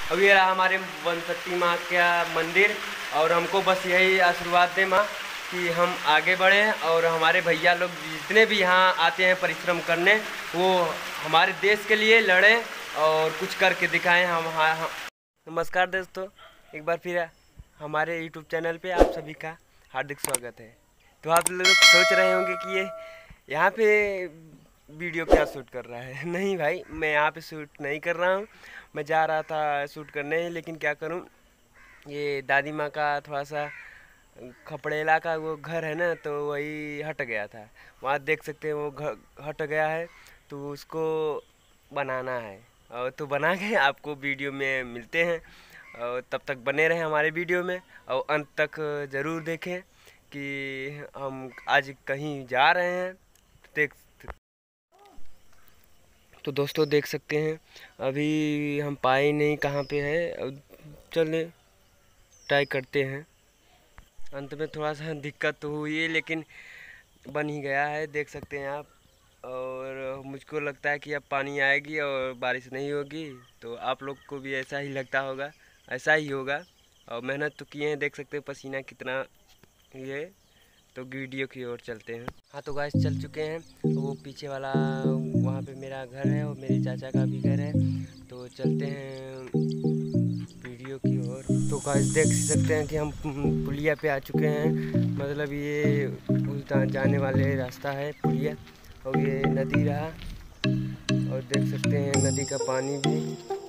अब ये रहा हमारे वनशक्ति माँ का मंदिर, और हमको बस यही आशीर्वाद दे माँ कि हम आगे बढ़ें और हमारे भैया लोग जितने भी यहाँ आते हैं परिश्रम करने, वो हमारे देश के लिए लड़ें और कुछ करके दिखाएं। हम नमस्कार दोस्तों, एक बार फिर हमारे YouTube चैनल पे आप सभी का हार्दिक स्वागत है। तो आप लोग सोच रहे होंगे कि ये यहाँ पे वीडियो क्या शूट कर रहा है। नहीं भाई, मैं यहाँ पे शूट नहीं कर रहा हूँ, मैं जा रहा था शूट करने, लेकिन क्या करूँ, ये दादी माँ का थोड़ा सा खपड़ेला का वो घर है ना, तो वही हट गया था। वहाँ देख सकते हैं वो घर हट गया है, तो उसको बनाना है। और तो बना के आपको वीडियो में मिलते हैं, और तब तक बने रहें हमारे वीडियो में और अंत तक ज़रूर देखें कि हम आज कहीं जा रहे हैं। तो दोस्तों देख सकते हैं अभी हम पाए नहीं कहाँ पे है। अब चले ट्राई करते हैं। अंत में थोड़ा सा दिक्कत तो हुई है, लेकिन बन ही गया है, देख सकते हैं आप। और मुझको लगता है कि अब पानी आएगी और बारिश नहीं होगी, तो आप लोग को भी ऐसा ही लगता होगा, ऐसा ही होगा। और मेहनत तो किए हैं, देख सकते हैं पसीना कितना ये। तो वीडियो की ओर चलते हैं। हाँ तो गाइस चल चुके हैं, वो पीछे वाला वहाँ पे मेरा घर है और मेरे चाचा का भी घर है, तो चलते हैं वीडियो की ओर। तो गाइस देख सकते हैं कि हम पुलिया पे आ चुके हैं, मतलब ये उस जाने वाले रास्ता है पुलिया, और ये नदी रहा, और देख सकते हैं नदी का पानी भी,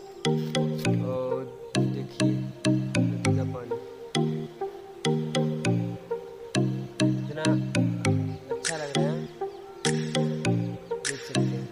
और देखिए नदी का पानी इतना अच्छा लग रहा है, देख सकते हैं।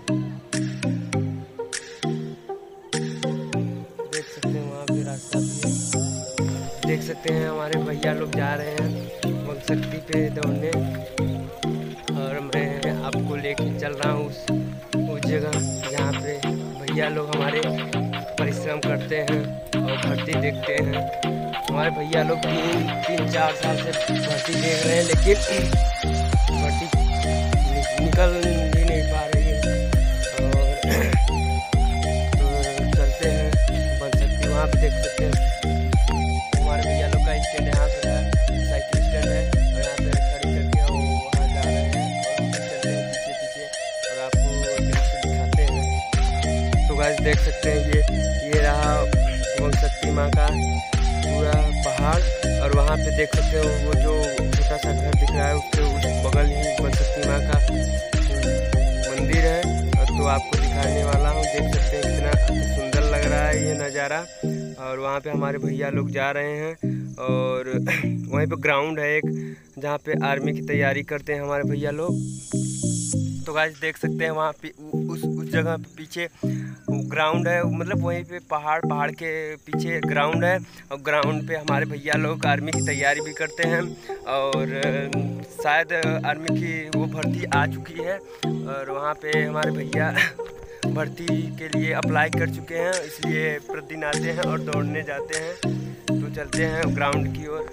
देख सकते हैं वहाँ पे रास्ता भी है। देख सकते हैं हमारे भैया लोग जा रहे हैं वनशक्ति पे दौड़ने, और मैं आपको लेके चल रहा हूँ उस जगह जहाँ पे भैया लोग हमारे परिश्रम करते हैं और भर्ती देखते हैं। हमारे भैया लोग 3-4 साल से भर्ती देख रहे हैं, लेकिन भर्ती निकल ही नहीं पा रही है। और तो चलते हैं वनशक्ति, वहाँ पे देख सकते हैं हमारे भैया लोग का स्टैंड यहाँ पे साइकिल स्टैंड है, और यहाँ पे खड़ी करके वो वहाँ जा रहे हैं, और हम चलते हैं पीछे पीछे और आपको दृश्य दिखाते हैं। तो गाइस देख सकते हैं ये रहा वनशक्ति माँ का पूरा पहाड़, और वहाँ पे देख सकते हो वो जो छोटा सा घर दिख रहा है, उसके उस बगल ही वनशक्ति माँ का मंदिर है। और तो आपको दिखाने वाला हूँ, देख सकते हैं कितना सुंदर लग रहा है ये नज़ारा। और वहाँ पे हमारे भैया लोग जा रहे हैं, और वहीं पे ग्राउंड है एक, जहाँ पे आर्मी की तैयारी करते हैं हमारे भैया लोग। तो गाइस देख सकते हैं वहाँ पे उस जगह पे पीछे ग्राउंड है, मतलब वहीं पे पहाड़ के पीछे ग्राउंड है, और ग्राउंड पे हमारे भैया लोग आर्मी की तैयारी भी करते हैं, और शायद आर्मी की वो भर्ती आ चुकी है, और वहाँ पे हमारे भैया भर्ती के लिए अप्लाई कर चुके हैं, इसलिए प्रतिदिन आते हैं और दौड़ने जाते हैं। तो चलते हैं ग्राउंड की ओर।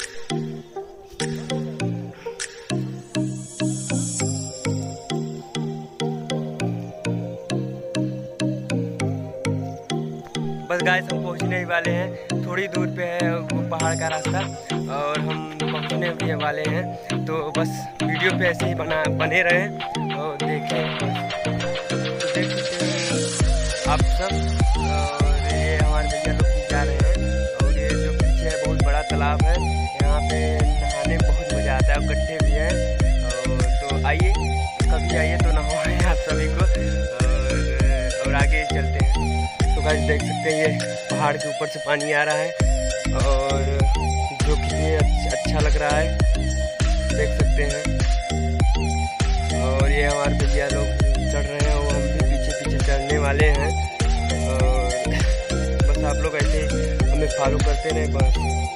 बस गाइस हम पहुंचने ही वाले हैं, थोड़ी दूर पे है वो पहाड़ का रास्ता, और हम पहुंचने भी वाले हैं। तो बस वीडियो पे ऐसे ही बने रहें और देखें, तो देख सकते हैं आप सब। और ये हमारे भैया लोग भी जा रहे हैं, और ये जो पीछे है बहुत बड़ा तालाब है, यहाँ पे नहाने में बहुत मज़ा आता है, गड्ढे भी हैं। तो आइए, कभी आइए तो नहाएं आप सभी को, और आगे चलते हैं। तो गाइस देख सकते हैं ये पहाड़ के ऊपर से पानी आ रहा है, और जो कितने अच्छा लग रहा है, देख सकते हैं। और ये हमारे भैया लोग चढ़ रहे हैं, और हम भी पीछे पीछे चढ़ने वाले हैं, और बस आप लोग ऐसे हमें फॉलो करते रहे बस।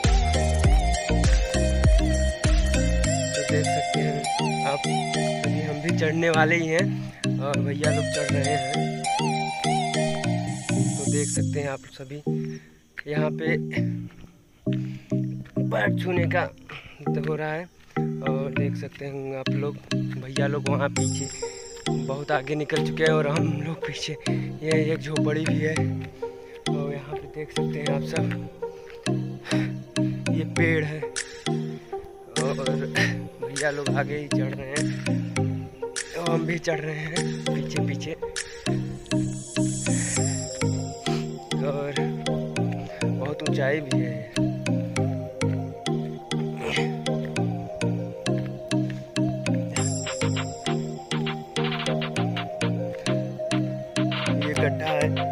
तो देख सकते हैं आप, अभी हम भी चढ़ने वाले ही हैं, और भैया लोग चढ़ रहे हैं। देख सकते हैं आप सभी, यहाँ पे पैर छूने का हो रहा है, और देख सकते हैं आप लोग भैया लोग वहाँ पीछे बहुत आगे निकल चुके हैं, और हम लोग पीछे। ये एक झोपड़ी भी है, और यहाँ पे देख सकते हैं आप सब, ये पेड़ है और भैया लोग आगे ही चढ़ रहे हैं और हम भी चढ़ रहे हैं पीछे पीछे। और बहुत ऊंचाई भी है। ये गड्ढा है।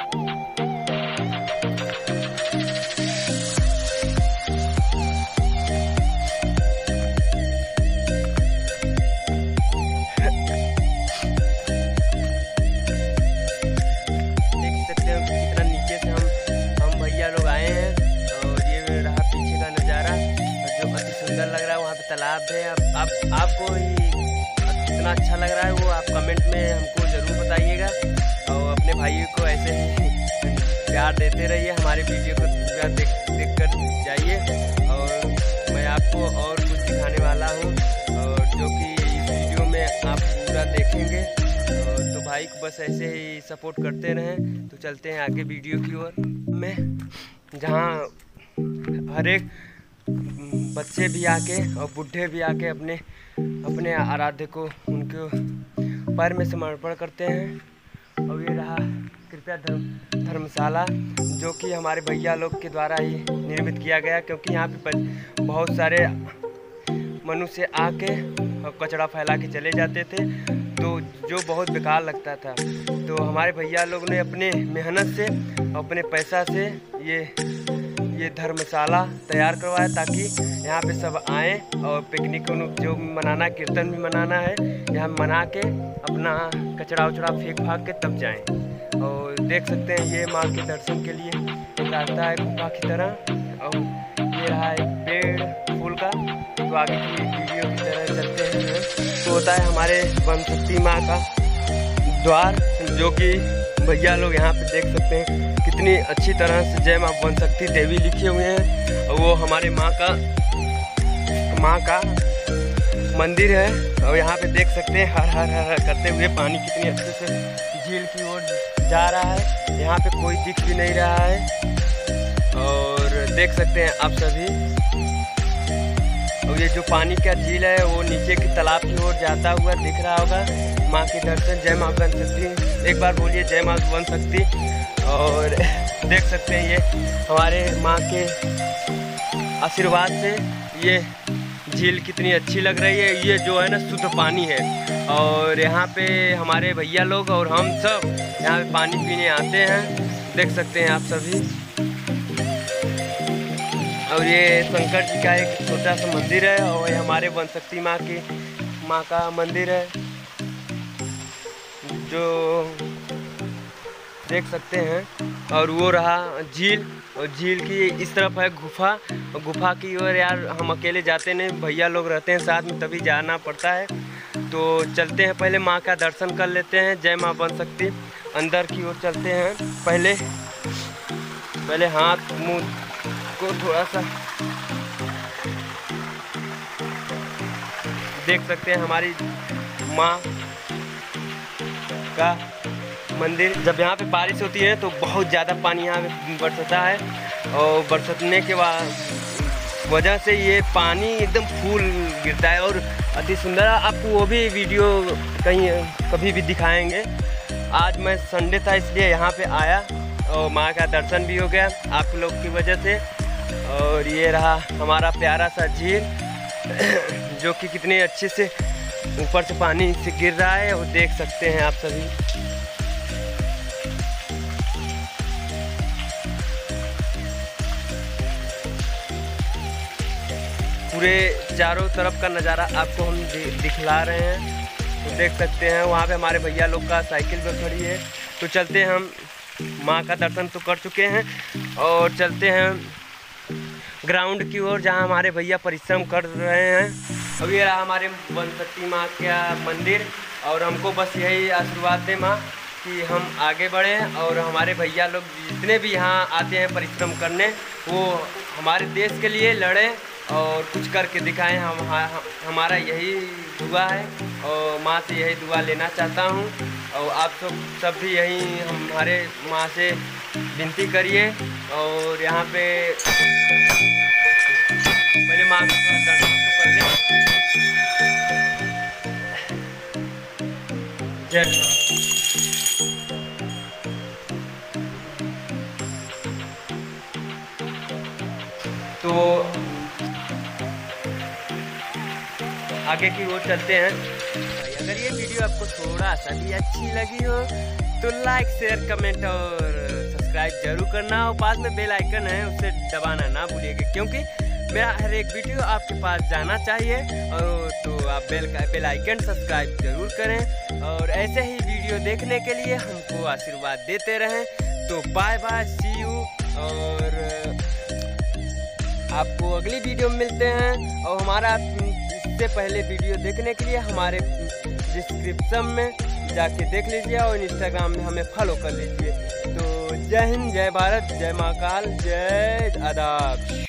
तालाब है। आपको कितना अच्छा लग रहा है वो आप कमेंट में हमको ज़रूर बताइएगा और अपने भाइयों को ऐसे ही प्यार देते रहिए। हमारे वीडियो को देख कर जाइए और मैं आपको और कुछ दिखाने वाला हूँ और जो कि इस वीडियो में आप पूरा देखेंगे। तो भाई को बस ऐसे ही सपोर्ट करते रहें। तो चलते हैं आगे वीडियो की ओर में, जहाँ हर एक बच्चे भी आके और बूढ़े भी आके अपने आराध्य को उनके पैर में समर्पण करते हैं। और ये रहा कृपया धर्मशाला, जो कि हमारे भैया लोग के द्वारा ही निर्मित किया गया, क्योंकि यहाँ पे बहुत सारे मनुष्य आके और कचरा फैला के चले जाते थे, तो जो बहुत बेकार लगता था। तो हमारे भैया लोग ने अपने मेहनत से अपने पैसा से ये धर्मशाला तैयार करवाया, ताकि यहाँ पे सब आए और पिकनिक जो मनाना, कीर्तन भी मनाना है, यहाँ मना के अपना कचरा उचड़ा फेंक भाग के तब जाएं। और देख सकते हैं ये माँ के दर्शन के लिए एक रास्ता है गुफा की तरह। और ये रहा एक पेड़ फूल का। तो आगे की वीडियो की तरह चलते हैं। तो होता है हमारे वन शक्ति माँ का द्वार, जो कि भैया लोग यहाँ पे देख सकते हैं कितनी अच्छी तरह से जय माँ वन शक्ति देवी लिखे हुए हैं। और वो हमारे माँ का मंदिर है। और यहाँ पे देख सकते हैं हर हर हर करते हुए पानी कितनी अच्छे से झील की ओर जा रहा है। यहाँ पे कोई दिख भी नहीं रहा है और देख सकते हैं आप सभी। और ये जो पानी का झील है वो नीचे की तालाब की ओर जाता हुआ दिख रहा होगा। माँ के दर्शन, जय माँ वन शक्ति, एक बार बोलिए जय माँ वन शक्ति। और देख सकते हैं ये हमारे माँ के आशीर्वाद से ये झील कितनी अच्छी लग रही है। ये जो है ना शुद्ध पानी है और यहाँ पे हमारे भैया लोग और हम सब यहाँ पे पानी पीने आते हैं, देख सकते हैं आप सभी। और ये शंकर जी का एक छोटा सा मंदिर है और ये हमारे वन शक्ति माँ का मंदिर है, जो देख सकते हैं। और वो रहा झील, और झील की इस तरफ है गुफा। और गुफा की ओर यार हम अकेले जाते नहीं, भैया लोग रहते हैं साथ में, तभी जाना पड़ता है। तो चलते हैं, पहले माँ का दर्शन कर लेते हैं। जय माँ वन शक्ति। अंदर की ओर चलते हैं। पहले हाथ मुँह को थोड़ा सा देख सकते हैं हमारी माँ का मंदिर। जब यहाँ पे बारिश होती है तो बहुत ज़्यादा पानी यहाँ पे बरसता है और बरसने के वजह से ये पानी एकदम फूल गिरता है और अति सुंदर। आपको वो भी वीडियो कभी भी दिखाएंगे। आज मैं संडे था इसलिए यहाँ पे आया और माँ का दर्शन भी हो गया आप लोग की वजह से। और ये रहा हमारा प्यारा सा झील, जो कि कितने अच्छे से ऊपर से पानी से गिर रहा है, और देख सकते हैं आप सभी। पूरे चारों तरफ का नज़ारा आपको हम दिखला रहे हैं। तो देख सकते हैं वहाँ पे हमारे भैया लोग का साइकिल भी खड़ी है। तो चलते हैं, हम माँ का दर्शन तो कर चुके हैं और चलते हैं ग्राउंड की ओर, जहाँ हमारे भैया परिश्रम कर रहे हैं। अब ये रहा हमारे वन शक्ति माँ का मंदिर, और हमको बस यही आशीर्वाद दे माँ कि हम आगे बढ़ें और हमारे भैया लोग जितने भी यहाँ आते हैं परिश्रम करने, वो हमारे देश के लिए लड़ें और कुछ करके दिखाएं। हमारा यही दुआ है और माँ से यही दुआ लेना चाहता हूँ। और आप सब भी यही हमारे माँ से विनती करिए। और यहाँ पे पहले माँ को थोड़ा दंड कर ले। जय तो आगे की ओर चलते हैं। अगर ये वीडियो आपको थोड़ा सा भी अच्छी लगी हो तो लाइक शेयर कमेंट और सब्सक्राइब जरूर करना। और बाद में बेल आइकन है उसे दबाना ना भूलिएगा, क्योंकि मेरा हर एक वीडियो आपके पास जाना चाहिए। और तो आप बेल आइकन सब्सक्राइब जरूर करें और ऐसे ही वीडियो देखने के लिए हमको आशीर्वाद देते रहें। तो बाय बाय, सी यू। और आपको अगली वीडियो में मिलते हैं। और हमारा इससे पहले वीडियो देखने के लिए हमारे डिस्क्रिप्शन में जाके देख लीजिए और इंस्टाग्राम में हमें फॉलो कर लीजिए। तो जय हिंद, जय भारत, जय महाकाल, जय आदाब।